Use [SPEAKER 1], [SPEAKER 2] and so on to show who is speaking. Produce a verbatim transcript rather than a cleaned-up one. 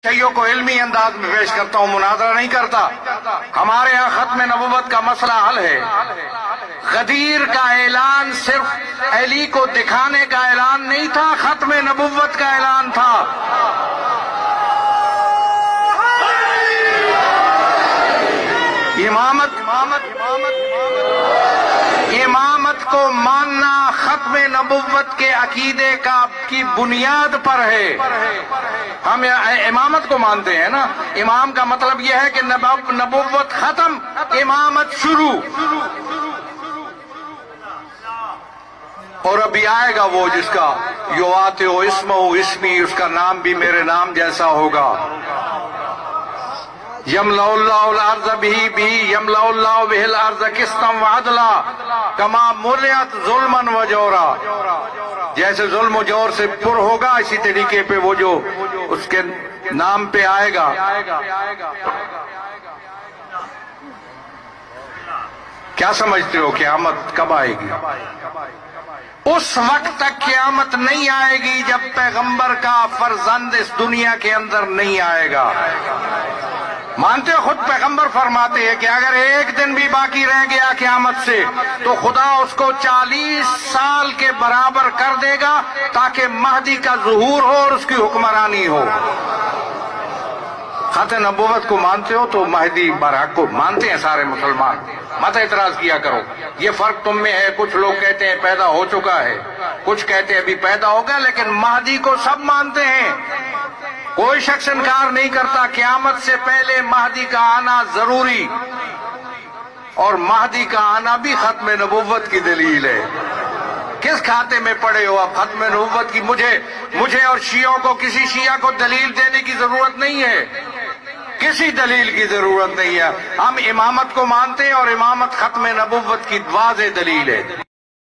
[SPEAKER 1] شیعوں کو علمی انداز میں پیش کرتا ہوں، مناظرہ نہیں کرتا۔ ہمارے ہاں ختم نبوت کا مسئلہ حل ہے۔ غدیر کا اعلان صرف علی کو دکھانے کا اعلان نہیں تھا، ختم نبوت کا اعلان تھا۔ امامت امامت کو ماننا ختم نبوت کے عقیدے کا کی بنیاد پر ہے۔ ہم امامت کو مانتے ہیں نا، امام کا مطلب یہ ہے کہ نبوت ختم، امامت شروع۔ اور ابھی آئے گا وہ جس کا یواتے ہو اسمہ اسمی، اس کا نام بھی میرے نام جیسا ہوگا۔ یملأ اللہ الارض بھی بھی یملأ اللہ بہ الارض قسطا وعدلا کما ملئت ظلما وجورا۔ جیسے ظلم و جور سے پر ہوگا، اسی طریقے پہ وہ جو اس کے نام پہ آئے گا۔ کیا سمجھتے ہو قیامت کب آئے گی؟ اس وقت تک قیامت نہیں آئے گی جب پیغمبر کا فرزند اس دنیا کے اندر نہیں آئے گا۔ مانتے خود پیغمبر فرماتے ہیں کہ اگر ایک دن بھی باقی رہ گیا قیامت سے تو خدا اس کو چالیس سال کے برابر کر دے گا تاکہ مہدی کا ظہور ہو اور اس کی حکمرانی ہو۔ ختم نبوت کو مانتے ہو تو مہدی برحق کو مانتے ہیں سارے مسلمان، مت اعتراض کیا کرو۔ یہ فرق تم میں ہے، کچھ لوگ کہتے ہیں پیدا ہو چکا ہے، کچھ کہتے ہیں ابھی پیدا ہوگا، لیکن مہدی کو سب مانتے ہیں۔ کوئی شخص انکار نہیں کرتا قیامت سے پہلے مہدی کا آنا ضروری، اور مہدی کا آنا بھی ختم نبوت کی دلیل ہے۔ کس کھاتے میں پڑے ہو آپ ختم نبوت کی؟ مجھے مجھے اور شیعوں کو کسی شیعہ کو دلیل دینے کی ضرورت نہیں ہے، کسی دلیل کی ضرورت نہیں ہے۔ ہم امامت کو مانتے ہیں اور امامت ختم نبوت کی واضح دلیل ہے۔